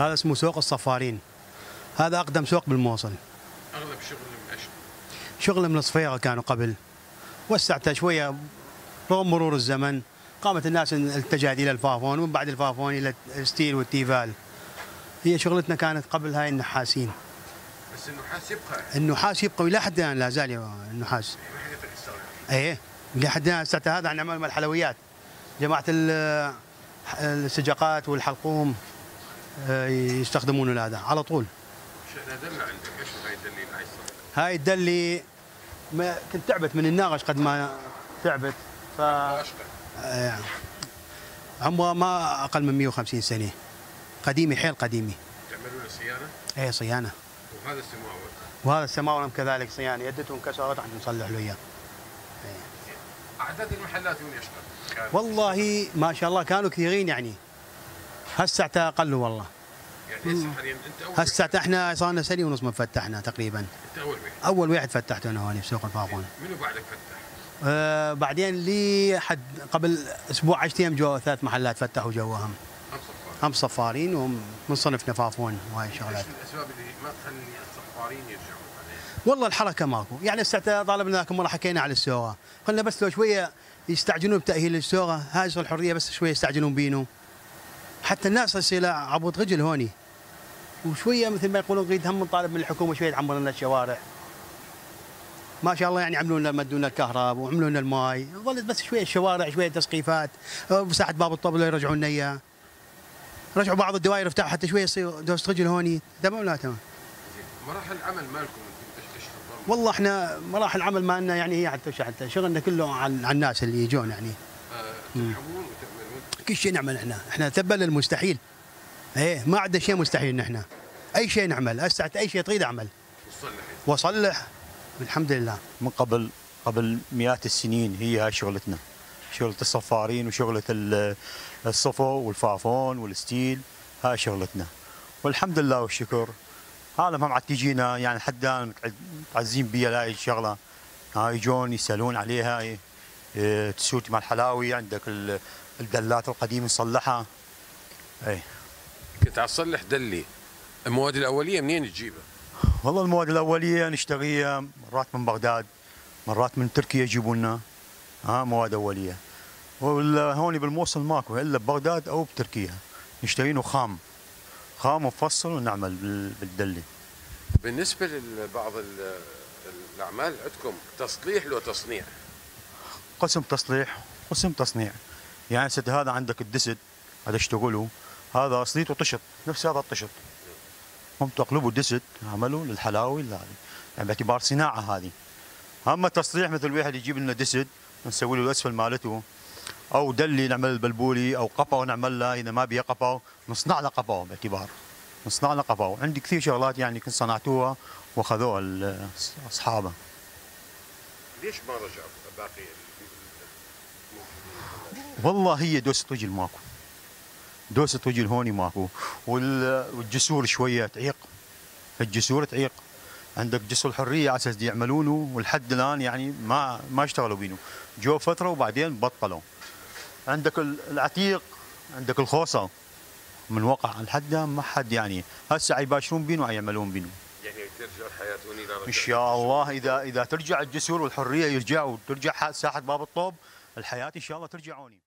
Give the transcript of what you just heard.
هذا اسمه سوق الصفارين. هذا أقدم سوق بالموصل. أغلب شغل من أشهر. شغل من الصفيرة كانوا قبل، وسعتها شوية رغم مرور الزمن. قامت الناس اتجهت إلى الفافون، ومن بعد الفافون إلى الستيل والتيفال. هي شغلتنا كانت قبل هاي النحاسين. بس النحاس يبقى. النحاس يبقى إلى حد الآن لا زال النحاس. إيه لحد الآن ساعتها هذا نعمل مع الحلويات. جماعة السجقات والحلقوم يستخدمون هذا على طول. شئنا دلة عندك، ايش هاي الدلي اللي عايز هاي الدلي ما كنت تعبت من الناقش قد ما تعبت. عمره ما اقل من 150 سنه. قديمه حيل قديمه. تعملون صيانه؟ ايه صيانه. وهذا السماور؟ وهذا السماور كذلك صيانه، يدته انكسرت عشان نصلح له اياه. اعداد المحلات وين يشتغل؟ والله ما شاء الله كانوا كثيرين يعني. هسه اقل والله. يعني هسه حاليا انت اول هسه احنا صار لنا سنه ونص ما فتحنا تقريبا. انت اول واحد؟ اول واحد فتحته انا هون في سوق الفافون. منو بعدك فتح؟ بعدين لي حد قبل اسبوع 10 ايام جو 3 محلات فتحوا جواهم. هم صفارين ومن صنف نفافون وهاي الشغلات. ايش الاسباب اللي ما تخلي الصفارين يرجعون عليها؟ والله الحركه ماكو، يعني الساعه طالبنا ذاك مره حكينا على السوغه، قلنا بس لو شويه يستعجلون بتاهيل السوغه، هاي الحريه بس شويه يستعجلون بينه. حتى الناس تصير عبود رجل هوني. وشويه مثل ما يقولون نريد هم نطالب من الحكومه شويه تعمر لنا الشوارع. ما شاء الله يعني عملوا لنا مدوا لنا الكهرباء وعملوا لنا الماي، ظلت بس شويه الشوارع شويه تسقيفات، مساحه باب الطبل يرجعوا لنا اياه. رجعوا بعض الدوائر افتحوا حتى شويه يصير دوسة رجل هوني، تمام ولا تمام؟ مراحل العمل مالكم ايش والله احنا مراحل العمل مالنا يعني هي حتى شغلنا كله عن الناس اللي يجون يعني. ترحمون وتعملون كل شيء نعمل احنا تبا للمستحيل. ايه ما عندنا شيء مستحيل نحن. اي شيء نعمل، هسه اي شيء تريد اعمل. واصلح الحمد لله. من قبل مئات السنين هي هاي شغلتنا. شغلة الصفارين وشغلة الصفو والفافون والستيل، هاي شغلتنا. والحمد لله والشكر. هذا ما عاد تجينا يعني حد الان متعزين بيها هاي الشغله. هاي يجون يسالون عليها، تسوتي مع الحلاوي عندك الدلات القديمه نصلحها. اي كنت عم تصلح دلي، المواد الاوليه منين تجيبها؟ والله المواد الاوليه نشتريها مرات من بغداد، مرات من تركيا يجيبوا لنا مواد اوليه. هون بالموصل ماكو الا ببغداد او بتركيا، نشترينه خام ومفصل ونعمل بالدلي. بالنسبه لبعض الاعمال عندكم تصليح لو تصنيع؟ قسم تصليح قسم تصنيع. يعني هذا عندك الدست هذا اشتغلوا، هذا صليت وطشت نفس هذا الطشت، هم تقلبوا دست عملوا للحلاوي يعني باعتبار صناعه هذه. اما تصليح مثل واحد يجيب لنا دست نسوي له الاسفل مالته، او دلي نعمل البلبولي، او قبو نعمل له اذا ما بيها قبو نصنع له قبو، باعتبار نصنع له قبو. عندي كثير شغلات يعني كنت صنعتوها واخذوها اصحابها. ليش ما رجعوا باقي؟ والله هي دوسة رجل ماكو، دوسة رجل هوني ماكو، والجسور شويه تعيق، الجسور تعيق. عندك جسر الحريه على اساس يعملونه ولحد الان يعني ما اشتغلوا بينه، جو فتره وبعدين بطلوا. عندك العتيق، عندك الخوصه من وقع لحد ما حد يعني هسه يباشرون بينه ويعملون بينه. يعني ترجع الحياه هوني ان شاء الله اذا ترجع الجسور والحريه يرجعوا وترجع ساحه باب الطوب، الحياه ان شاء الله ترجع هوني.